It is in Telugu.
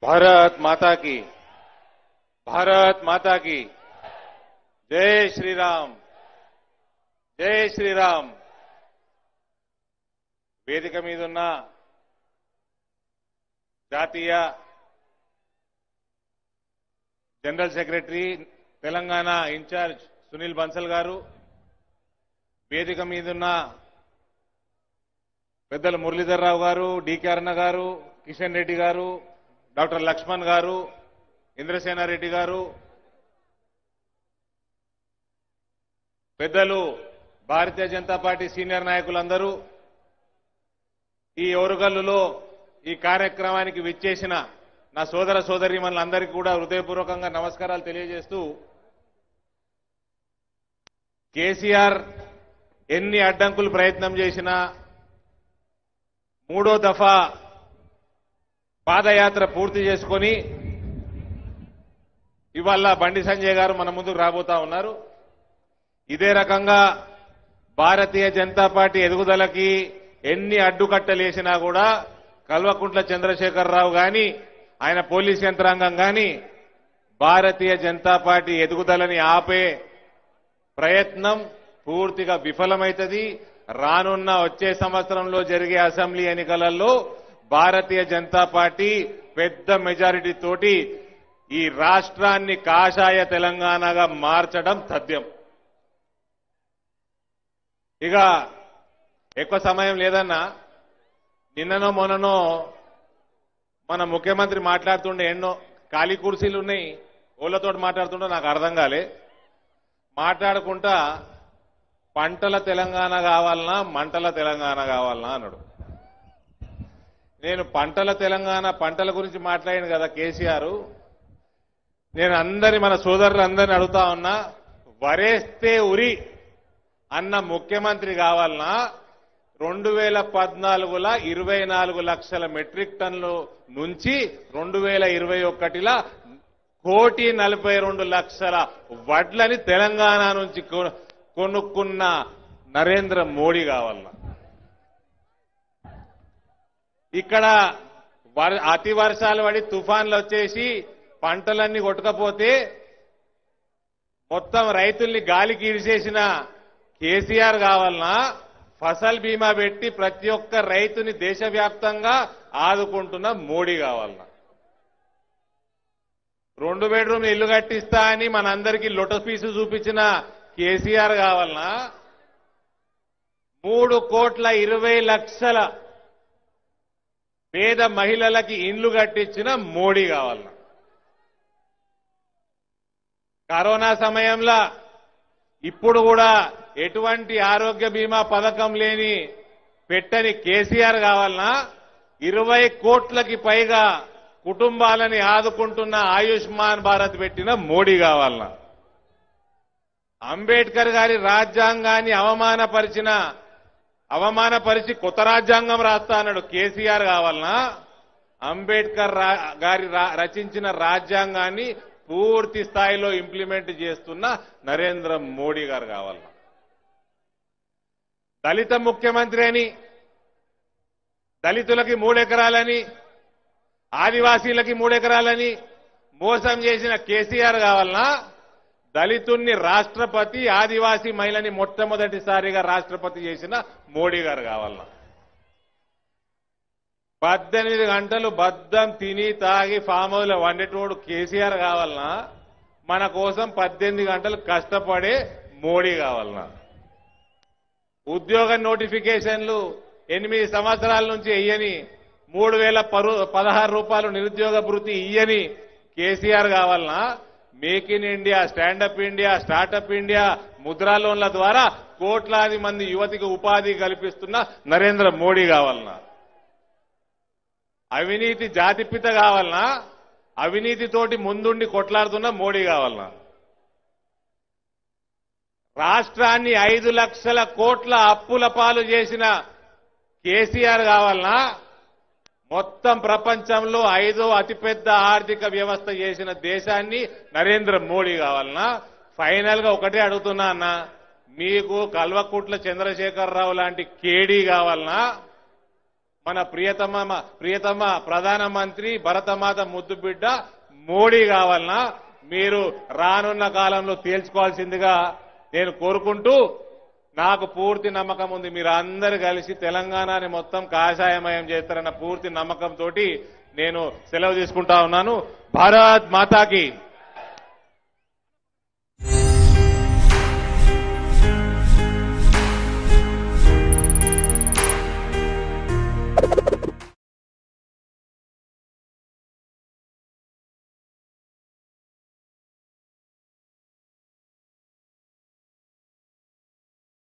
भारत माता की, भारत माता की जय श्री राम, जय श्री राम। వేదిక మీద ఉన్న జాతీయ general secretary Telangana in-charge Sunil Bansal గారు, వేదిక మీద ఉన్న పెద్దలు మురళీధర్ రావు గారు, డికే అరుణ గారు, కిషన్ రెడ్డి గారు, డాక్టర్ లక్ష్మణ్ గారు, ఇంద్రసేన రెడ్డి గారు, పెద్దలు భారతీయ జనతా పార్టీ సీనియర్ నాయకులందరూ, ఈ ఓరుగల్లులో ఈ కార్యక్రమానికి విచ్చేసిన నా సోదర సోదరీమణులందరికీ కూడా హృదయపూర్వకంగా నమస్కారాలు తెలియజేస్తూ, కేసీఆర్ ఎన్ని అడ్డంకులు ప్రయత్నం చేసినా మూడో దఫా పాదయాత్ర పూర్తి చేసుకొని ఇవాళ బండి సంజయ్ గారు మన ముందుకు రాబోతా ఉన్నారు. ఇదే రకంగా భారతీయ జనతా పార్టీ ఎదుగుదలకి ఎన్ని అడ్డుకట్టలేసినా కూడా కల్వకుంట్ల చంద్రశేఖరరావు గాని ఆయన పోలీస్ యంత్రాంగం గాని భారతీయ జనతా పార్టీ ఎదుగుదలని ఆపే ప్రయత్నం పూర్తిగా విఫలమైతది. రానున్న వచ్చే సంవత్సరంలో జరిగే అసెంబ్లీ ఎన్నికలలో భారతీయ జనతా పార్టీ పెద్ద మెజారిటీ తోటి ఈ రాష్ట్రాన్ని కాషాయ తెలంగాణగా మార్చడం తథ్యం. ఇక ఎక్కువ సమయం లేదన్నా, నిన్ననో మొన్ననో మన ముఖ్యమంత్రి మాట్లాడుతుండే ఎన్నో ఖాళీ కుర్చీలు ఉన్నాయి, ఓళ్లతో మాట్లాడుతుండో నాకు అర్థం కాలే. మాట్లాడుకుంటా పంటల తెలంగాణ కావాలన్నా మంటల తెలంగాణ కావాలన్నా అన్నాడు. నేను పంటల తెలంగాణ, పంటల గురించి మాట్లాడాను కదా కేసీఆర్. నేను మన సోదరులందరినీ అడుగుతా ఉన్నా, వరేస్తే ఉరి అన్న ముఖ్యమంత్రి కావాలన్నా 2014లో 24 లక్షల మెట్రిక్ టన్నుల నుంచి 2021లో 1,42,00,000 వడ్లని తెలంగాణ నుంచి కొనుక్కున్న నరేంద్ర మోడీ కావాలన్నా. ఇక్కడ అతి వర్షాలు పడి తుఫాన్లు వచ్చేసి పంటలన్నీ కొట్టుకపోతే మొత్తం రైతుల్ని గాలికి ఇడిచేసిన కేసీఆర్ కావాలన్నా, ఫసల్ బీమా పెట్టి ప్రతి ఒక్క రైతుని దేశవ్యాప్తంగా ఆదుకుంటున్న మోడీ కావాలన్నా, 2 బెడ్రూమ్ ఇల్లు కట్టిస్తా అని మనందరికీ లొటస్ పీసు చూపించిన కేసీఆర్ కావాలన్నా, 3,20,00,000 పేద మహిళలకి ఇండ్లు కట్టించిన మోడీ కావాలన్నా, కరోనా సమయంలో ఇప్పుడు కూడా ఎటువంటి ఆరోగ్య బీమా పథకం లేని పెట్టని కేసీఆర్ కావాలన్నా, 20 కోట్లకి పైగా కుటుంబాలని ఆదుకుంటున్న ఆయుష్మాన్ భారత్ పెట్టిన మోడీ కావాలన్నా, అంబేద్కర్ గారి రాజ్యాంగాన్ని అవమానపరిచి కొత్త రాజ్యాంగం రాస్తా అన్నాడు కేసీఆర్ కావాలన్నా, అంబేద్కర్ గారి రచించిన రాజ్యాంగాన్ని పూర్తి స్థాయిలో ఇంప్లిమెంట్ చేస్తున్న నరేంద్ర మోడీ గారు కావాలన్నా, దళిత ముఖ్యమంత్రి అని, దళితులకి 3 ఎకరాలని, ఆదివాసీలకి 3 ఎకరాలని మోసం చేసిన కేసీఆర్ కావాలన్నా, దళితుణ్ణి రాష్ట్రపతి, ఆదివాసీ మహిళని మొట్టమొదటిసారిగా రాష్ట్రపతి చేసిన మోడీ గారు కావాలన్నా, 18 గంటలు బద్దం తిని తాగి ఫామ్ హౌస్ లో వండేటోడు కేసీఆర్ కావాలన్నా, మన కోసం 18 గంటలు కష్టపడే మోడీ కావాలన్నా, ఉద్యోగ నోటిఫికేషన్లు 8 సంవత్సరాల నుంచి ఇయ్యని 3,016 రూపాయలు నిరుద్యోగ భృతి ఇయ్యని కేసీఆర్ కావాలన్నా, make in India, standup India, startup India, Mudra లోన్ల ద్వారా కోట్లాది మంది యువతికి ఉపాధి కల్పిస్తున్న నరేంద్ర మోడీ కావాలన్నా, అవినీతి జాతిపిత కావాలన్నా, అవినీతితోటి ముందుండి కొట్లాడుతున్న మోడీ కావాలన్నా, రాష్ట్రాన్ని 5 లక్షల కోట్ల అప్పుల పాలు చేసిన కేసీఆర్ కావాలన్నా, మొత్తం ప్రపంచంలో 5వ అతిపెద్ద ఆర్థిక వ్యవస్థ చేసిన దేశాన్ని నరేంద్ర మోడీ కావాలన్నా. ఫైనల్ గా ఒకటే అడుగుతున్నా అన్న, మీకు కల్వకుంట్ల చంద్రశేఖరరావు లాంటి కేడీ కావాలన్నా, మన ప్రియతమ ప్రధానమంత్రి భరతమాత ముద్దు బిడ్డ మోడీ కావాలన్నా మీరు రానున్న కాలంలో తేల్చుకోవాల్సిందిగా నేను కోరుకుంటూ, నాకు పూర్తి నమ్మకం ఉంది మీరు అందరూ కలిసి తెలంగాణని మొత్తం కాషాయమయం చేస్తారన్న పూర్తి నమ్మకంతో నేను సెలవు తీసుకుంటా ఉన్నాను. భారత్ మాతాకి